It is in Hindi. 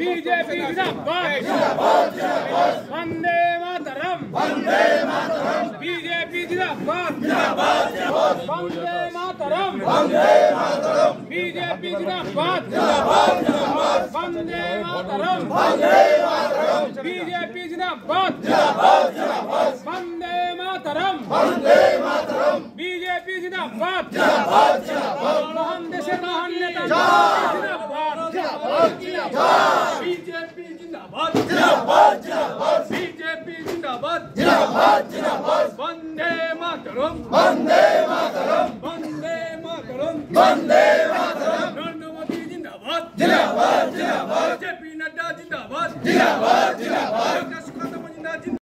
बीजेपी जिंदाबाद वंदे मातरम बीजेपी जिंदाबाद वंदे मातरम बीजेपी जिंदाबाद वंदे मातरम बीजेपी जिंदाबाद वंदे मातरम बीजेपी जिंदाबाद महान देशेर महान नेता बीजेपी जिंदाबाद बीजेपी जिंदाबाद वंदे मातरम